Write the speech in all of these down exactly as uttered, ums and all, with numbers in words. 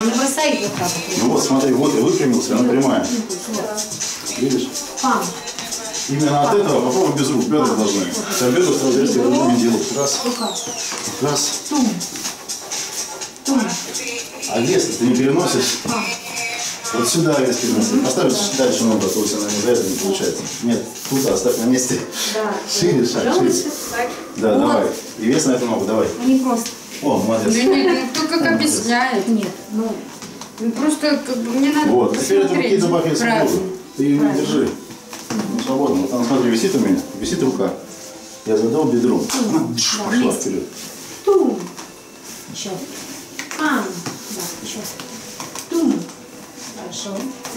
не бросай вот так. Ну вот, смотри, вот и выпрямился, она прямая. Видишь? Пам. Именно от этого попробуй без рук, бедра должны. У тебя бедра сразу резко не делают. Раз. Раз. Тум. Тум. А вес ты не переносишь? Вот сюда вес переносишь. Поставишь дальше ногу, а то у тебя за это не получается. Нет, тут оставь на месте. Да. Шире шаг, шире. Да, вот. Давай. И вес на эту ногу, давай. Не просто. О, молодец. Да нет, ну кто как объясняет. Нет, ну. Ну просто как бы мне надо Вот, теперь эту руки добавь я свободу. правильно. Ты ее не держи. Ну, свободно. Вот она, смотри, висит у меня, висит рука. Я задал бедром. Она Да, пошла вместе. вперед. Тум. Еще. Пам. Да, еще. Тум. Хорошо.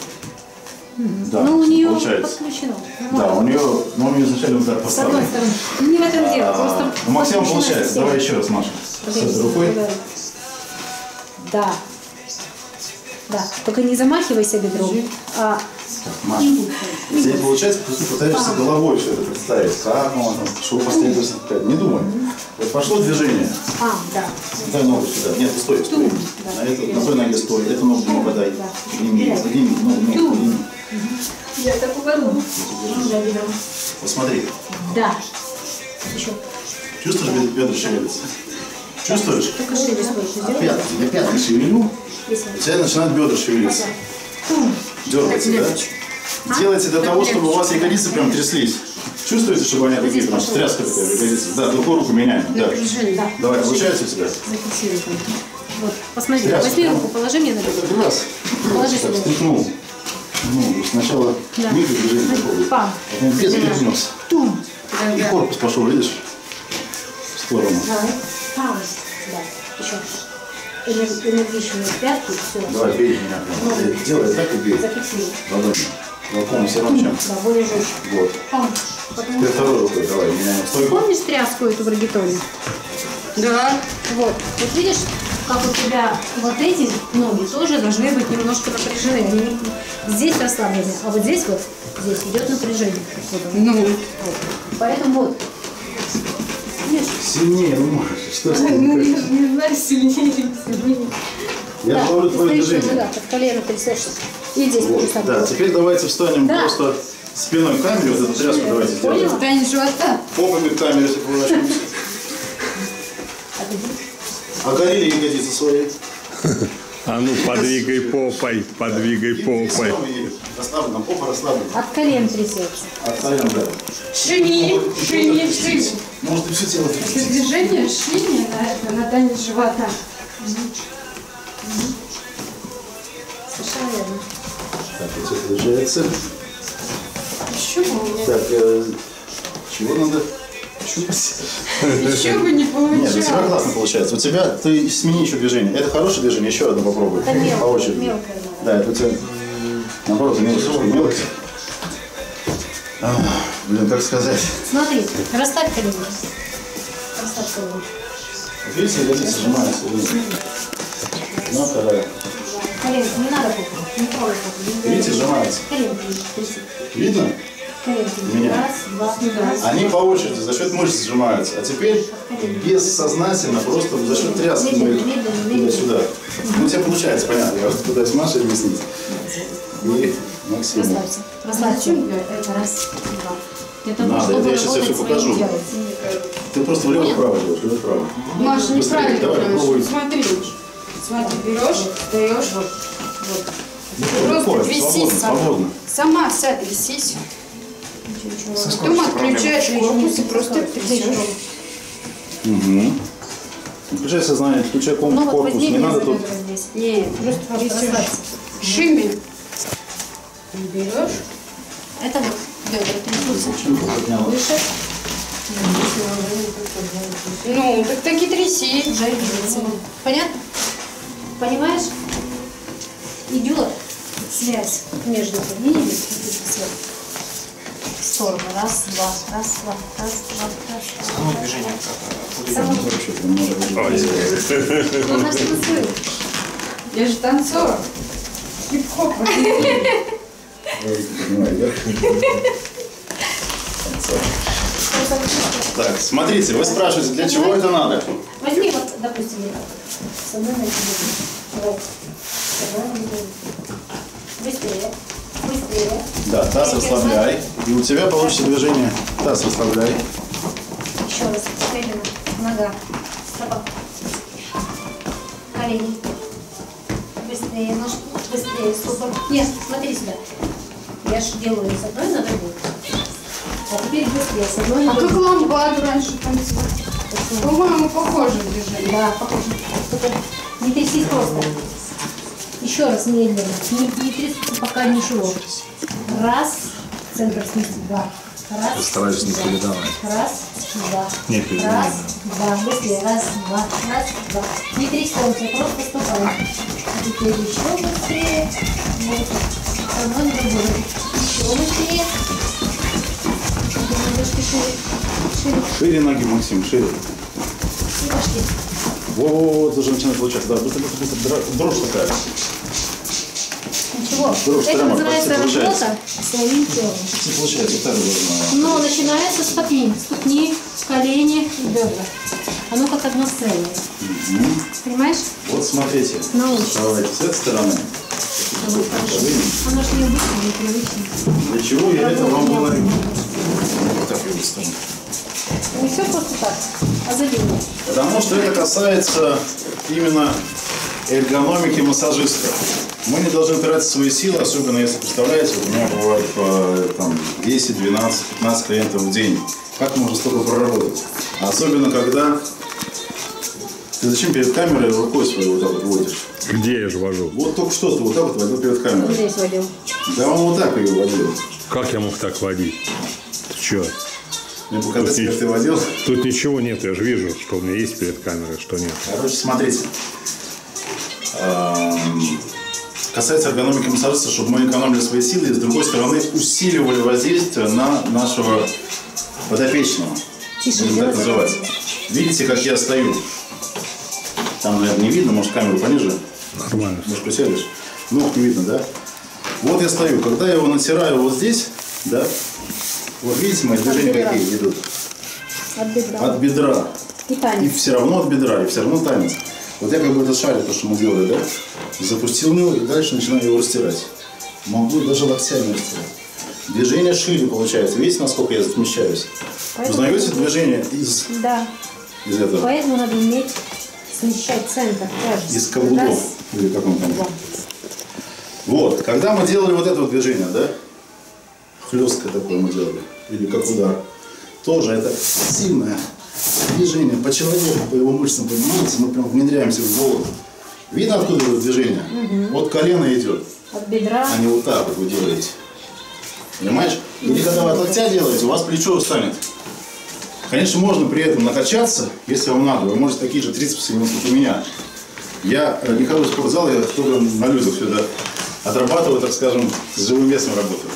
Да, ну, у нее получается. подключено. Да, у нее, ну, у нее изначально удар С одной поставлен. стороны. Ну, не в этом дело. Просто Ну, максимум подключена получается. система. Давай еще раз, Маша. С этой рукой. Да. Да. Только не замахивайся бедром, а Маша, если не получается, ты пытаешься головой все это представить. Как он там, что последовательно. Не думай. Вот пошло движение. а, да. Дай ногу сюда. Нет, стой, стой. На, эту, на той ноге стой. Эту ногу не подай. Подними, подними, ногу, ногу, подними. Я так угодно. Посмотри. Да. Еще. Чувствуешь, бед- бедра шевелятся? Чувствуешь? Только шире стойку А сделай. пятки, я пятки шевелю, у тебя начинают бедра шевелиться. Дергайте, да? Делайте для того, чтобы у вас ягодицы прям тряслись. Чувствуете, чтобы они такие прям тряска такая в ягодице? Да, другую руку меняем. Да. Да. Давай, получается у тебя? Зафиксируй там. Вот, посмотри, Тряска, возьми да? руку, положи мне на бедро. Раз. Положи Так, сюда. стряхнул. Ну, сначала Да. микродвижение попробуй. Пам. Потом без перенес. Тум. И корпус пошел, видишь? В сторону. Давай. Пам. Да. Еще. Энер- Энергичные пятки. Все. Давай, бей меня. прям. Делай так и бей. Зафиксируй. Ладно. Локом все равно чем. Да, более жестче. Вот. Пам. Потому Теперь что- второй рукой давай, меняем стойку. Помнишь тряску эту в регетоне? Да. Вот. Вот видишь, как у тебя вот эти ноги тоже должны быть немножко напряжены. Они не- здесь расслаблены, а вот здесь вот, здесь идет напряжение. Вот оно. Ну, Вот. Поэтому вот. Видишь? Сильнее, ну можешь. Что с ну, тобой? я же не знаю, сильнее, сильнее. Я Да, говорю ты твое стоишь, движение. да, под колено трясешься. И здесь Вот. тоже самое. Да, теперь давайте встанем Да. просто спиной к камере, вот эту тряску давайте сделаем. Поняла? Тань живота. Попами к камере, если поворачиваемся. Оголили ягодицы свои. А ну, подвигай попой, подвигай попой. Расслаблена, попа расслаблена. От колен трясется. От колен, да. Шини, шини, шини. Может и все тело Это трясти. движение шини на, это, на тане живота. Совершенно верно. Так, вот это получается. Еще бы у меня. Так, э, чего надо? Щупать. Еще бы не Нет, у тебя получалось. классно получается. У тебя, ты смени еще движение. Это хорошее движение, еще одно попробуй. Это мелкое, По очереди. мелкое надо. Да, это у тебя, наоборот, мелочь, мелочь. А, блин, как сказать. Смотри, расставь колени. Расставь колени. Видите, ягодицы сжимаются. Ну, вторая. Коленки, не надо попу. Не трогай попу. Видите, сжимаются. Коленки тряси. Видно? Коленки. Меня. Раз, два, раз. Они по очереди за счет мышц сжимаются. А теперь бессознательно, просто за счет тряски мы Медленно, медленно, медленно. туда-сюда. Ну, у тебя получается, понятно. Я вот пытаюсь Маше объяснить. И Максиму. Расслабься. Расслабься. Это раз, два. Для того, Надо, чтобы это я сейчас тебе работать всё своим покажу. телом. Ты просто влево-вправо делаешь, влево-вправо. Маша, Быстрее, неправильно давай, попробуй. делаешь. Смотри. Смотри, берешь, даешь. Легко, Просто висись свободно, сама. свободно. Сама сядь, висись. Потом отключаешь корпус и просто трясешь. Угу. Включай сознание, включай Ну вот корпус. возьми Не меня надо за тут. бедра здесь. Нет, Просто трясешь. расслабься. Шими. Берешь. Это вот бедра трясутся. Зачем ты подняла? Выше. Ну, так так и тряси. Уже видится. Понятно? Понимаешь? Идет связь между коленями и связь. В сторону. Раз, два, раз, два, раз, два, раз, два. Само движение как Само. Вообще, прям может быть. Ну, у нас танцует. Я же танцор. Хип-хоп. Ой, поднимай вверх. Так, смотрите, вы спрашиваете, для чего это надо? Возьми вот, допустим, вот так. С одной ноги. Вот. Быстрее. Быстрее. Да, таз расслабляй. И у тебя получится движение. Таз расслабляй. Еще раз. Медленно. Нога. Стопа. Колени. Быстрее. Ножки. Быстрее. Стопа. Нет, смотри сюда. Я же делаю с одной на другую. А теперь быстрее. С одной на А другую. как ламбаду раньше танцевали? По-моему, похоже движение. Да, похоже. Только не трясись просто. Еще раз медленно. Не, не трясись пока ничего. Раз. Центр сместить. Два. Раз. Постараюсь не два. передавать. Раз. Два. Не передавай, Раз. Два. Быстрее. Раз. Два. Раз. Два. Не трясемся. Просто ступаем. А теперь еще быстрее. Вот. Одно на другое. Еще быстрее. Немножко шире. Шире. Шире ноги, Максим, шире. И пошли. Вот, уже начинает получаться. Да, быстро, быстро, быстро. Дрожь такая. Ничего. Дрожь Это прямо, называется почти получается. работа своим телом. Не получается, вот так должно. Но начинается с ступни. Ступни, колени и бедра. Оно как одно целое. Угу. Понимаешь? Вот смотрите. Научись. Давайте с этой стороны. Вот, хорошо. Оно же необычно, непривычно. Для чего я это вам говорю? Вот так я выставлю. Не все просто так, а задумано. Потому что это касается именно эргономики массажиста. Мы не должны тратить свои силы, особенно если, представляете, у меня бывает по там, десять, двенадцать, пятнадцать клиентов в день. Как можно столько проработать? Особенно когда ты зачем перед камерой рукой своей вот так вот водишь? Где я же вожу? Вот только что ты вот так вот водил перед камерой. Здесь водил. Да он вот так ее водил. Как я мог так водить? Ты чё? Мне показалось, Тут как ни- ты водил. Тут ничего нет, я же вижу, что у меня есть перед камерой, что нет. Короче, смотрите. Эм, Касается эргономики массажиста, чтобы мы экономили свои силы и, с другой стороны, усиливали воздействие на нашего подопечного. Тише Будем так делай, называть. Видите, как я стою? Там, наверное, не видно, может, камеру пониже. Нормально. Может, присядешь? Ног не видно, да? Вот я стою. Когда я его натираю вот здесь, да, вот видите, мои движения бедра. какие идут? От бедра. От бедра. И И танец. все равно от бедра, и все равно танец. Вот я как бы этот шарик, то, что мы делали, да, запустил в него и дальше начинаю его растирать. Могу даже локтями растирать. Движение шире получается. Видите, насколько я смещаюсь? Поэтому- Узнаете движение из, Да. из этого? Поэтому надо уметь смещать центр тяжести. Из каблуков. Раз, Или как он там? два. Вот. Когда мы делали вот это вот движение, да? Хлесткое такое мы делали. Или как удар. Тоже это сильное движение по человеку, по его мышцам, понимаете? Мы прям внедряемся в голову. Видно, откуда это движение? Вот колено идет, От бедра. а не вот так вот вы делаете. Понимаешь? Или когда вы от локтя делаете, у вас плечо встанет. Конечно, можно при этом накачаться, если вам надо. Вы можете такие же трицепсы иметь, как у меня. Я э, не хожу в спортзал, я только на людях сюда отрабатываю, так скажем, с живым весом работаю.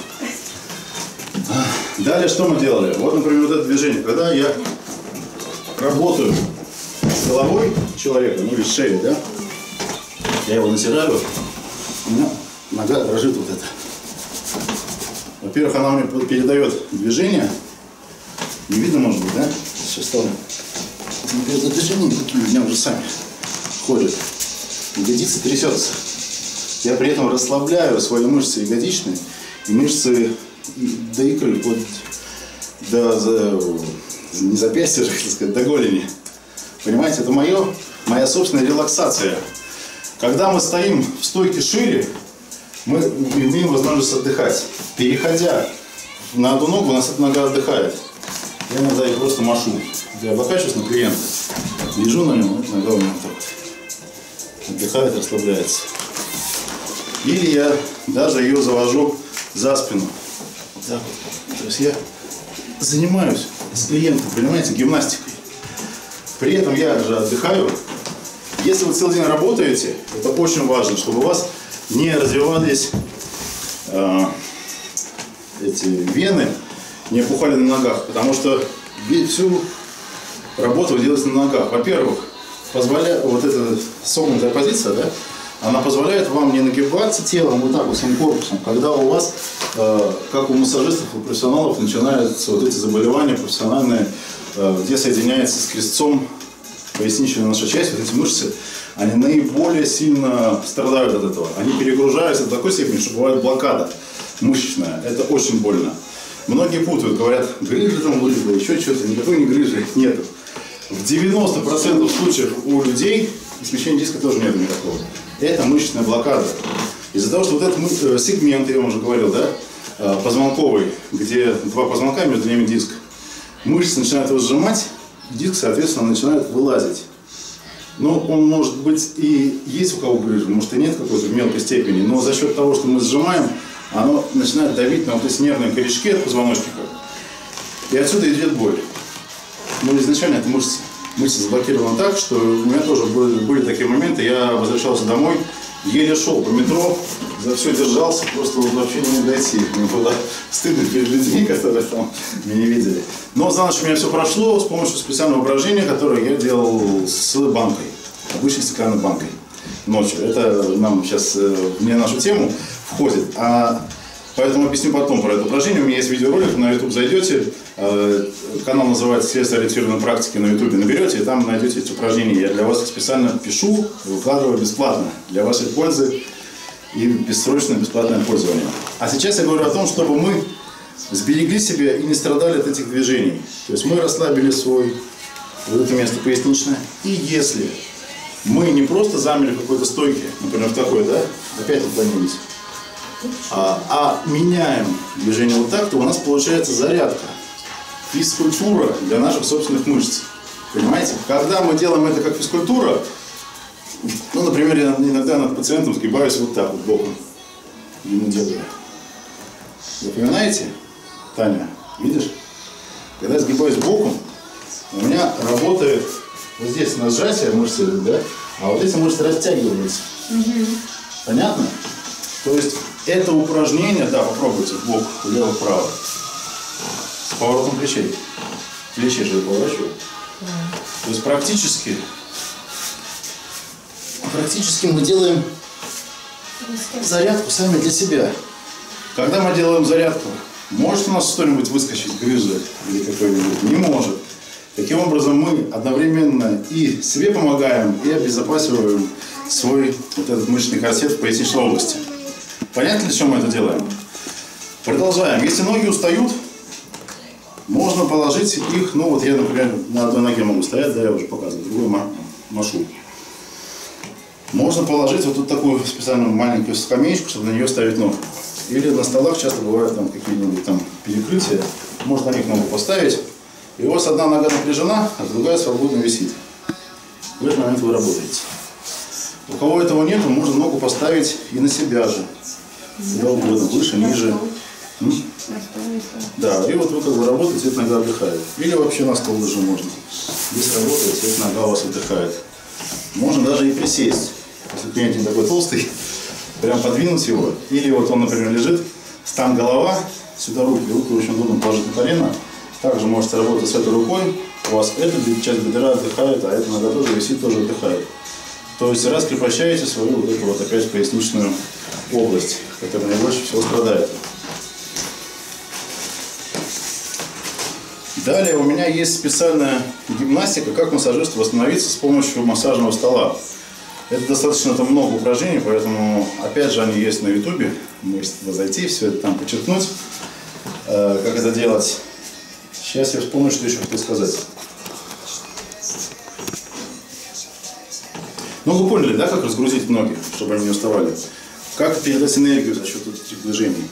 Далее что мы делали? Вот, например, вот это движение. Когда я работаю с головой человека, ну или с шеей, да, я его натираю, у меня нога дрожит вот это. Во-первых, она мне передает движение. Не видно, может быть, да? Сейчас стало. Это движения какие у меня уже сами ходят. Ягодица трясется. Я при этом расслабляю свои мышцы ягодичные и мышцы и- до икры, вот до за- не запястья, же, хотел сказать, до голени. Понимаете, это мое, моя собственная релаксация. Когда мы стоим в стойке шире, мы имеем возможность отдыхать. Переходя на одну ногу, у нас эта нога отдыхает. Я иногда ей просто машу. Я облокачиваюсь на клиента, лежу на нем, вот нога у меня так вот отдыхает, расслабляется. Или я даже ее завожу за спину. Вот так вот. То есть я занимаюсь с клиентом, понимаете, гимнастикой. При этом я же отдыхаю. Если вы целый день работаете, это очень важно, чтобы у вас не развивались э, эти вены, не опухали на ногах, потому что всю работу вы делаете на ногах. Во-первых, позволяет вот эта согнутая позиция, да, она позволяет вам не нагибаться телом вот так вот всем корпусом, когда у вас, э, как у массажистов, у профессионалов, начинаются вот эти заболевания профессиональные, э, где соединяется с крестцом поясничная наша часть, вот эти мышцы, они наиболее сильно страдают от этого. Они перегружаются до такой степени, что бывает блокада мышечная. Это очень больно. Многие путают, говорят, грыжа там вылезла, еще что-то, никакой не грыжи нету. В девяноста процентах случаев у людей смещения диска тоже нет никакого. Это мышечная блокада. Из-за того, что вот этот сегмент, я вам уже говорил, да, позвонковый, где два позвонка, между ними диск, мышцы начинают его сжимать, диск, соответственно, начинает вылазить. Но он может быть и есть у кого грыжа, может и нет какой-то в мелкой степени, но за счет того, что мы сжимаем, оно начинает давить на вот эти нервные корешки от позвоночника. И отсюда идет боль. Но изначально это мышцы. Мышцы заблокированы так, что у меня тоже были, были такие моменты. Я возвращался домой, еле шел по метро, за все держался, просто вот вообще не мог дойти. Мне было стыдно перед людьми, которые там меня видели. Но за ночь у меня все прошло с помощью специального упражнения, которое я делал с банкой, обычной стеклянной банкой ночью. Это нам сейчас не нашу тему входит, а поэтому объясню потом про это упражнение. У меня есть видеоролик, на YouTube зайдете, канал называется «Средства ориентированной практики» на YouTube, наберете, и там найдете эти упражнения. Я для вас их специально пишу, выкладываю бесплатно, для вашей пользы и бессрочное бесплатное пользование. А сейчас я говорю о том, чтобы мы сберегли себя и не страдали от этих движений. То есть мы расслабили свой, вот это место поясничное, и если мы не просто замерли в какой-то стойке, например, в такой, да, опять наклонились, а, а меняем движение вот так, то у нас получается зарядка, физкультура для наших собственных мышц. Понимаете? Когда мы делаем это как физкультура, ну, например, я иногда над пациентом сгибаюсь вот так вот боком, ему делаю. Запоминаете, Таня? Видишь? Когда я сгибаюсь боком, у меня работает вот здесь на сжатие мышцы, да, а вот эти мышцы растягиваются. Угу. Понятно? То есть это упражнение, да, попробуйте в бок, влево-вправо, с поворотом плечей. Плечи же поворачивают. Да. То есть практически, практически мы делаем зарядку сами для себя. Когда мы делаем зарядку, может у нас что-нибудь выскочить, грыжа или какой-нибудь? Не может. Таким образом, мы одновременно и себе помогаем, и обезопасиваем свой вот этот мышечный корсет в поясничной области. Понятно, для чего мы это делаем? Продолжаем. Если ноги устают, можно положить их, ну вот я, например, на одной ноге могу стоять, да, я уже показываю, другую машу. Можно положить вот тут такую специальную маленькую скамеечку, чтобы на нее ставить ногу. Или на столах часто бывают там какие-нибудь там перекрытия, можно на них ногу поставить. И у вас одна нога напряжена, а другая свободно висит. В этот момент вы работаете. У кого этого нет, можно ногу поставить и на себя же. Куда угодно, выше, ниже. М? Да, и вот вы как бы работаете, эта нога отдыхает. Или вообще на стол даже можно. Здесь работаете, эта нога у вас отдыхает. Можно даже и присесть. Если клиент не такой толстый, прям подвинуть его. Или вот он, например, лежит, там голова, сюда руки, руки очень удобно положить на колено. Также можете работать с этой рукой, у вас эта часть бедра отдыхает, а эта нога тоже висит, тоже отдыхает. То есть раскрепощаете свою вот эту вот опять поясничную область, которая наибольше всего страдает. Далее у меня есть специальная гимнастика, как массажисту восстановиться с помощью массажного стола. Это достаточно там много упражнений, поэтому опять же они есть на ютубе. Можете туда зайти, все это там подчеркнуть, э, как это делать. Сейчас я вспомню, что еще хотел сказать. Ну, вы поняли, да, как разгрузить ноги, чтобы они не уставали? Как передать энергию за счет этих движений?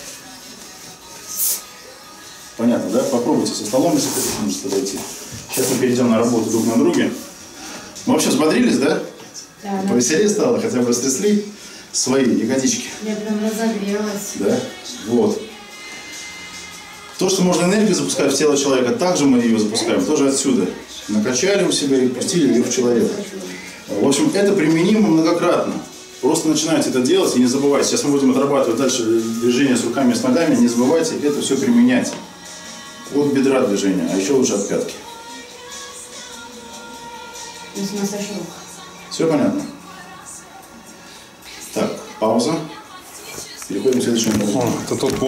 Понятно, да? Попробуйте со столом, если хотите, можете подойти. Сейчас мы перейдем на работу друг на друге. Мы вообще взбодрились, да? Да. Повеселее стало, хотя бы растрясли свои ягодички. Я прям разогрелась. Да? Вот. То, что можно энергию запускать в тело человека, также мы ее запускаем, тоже отсюда. Накачали у себя и пустили ее в человека. В общем, это применимо многократно. Просто начинайте это делать и не забывайте. Сейчас мы будем отрабатывать дальше движение с руками и с ногами. Не забывайте это все применять. От бедра движения, а еще лучше от пятки. То есть массаж рук. Все понятно? Так, пауза. Переходим к следующему.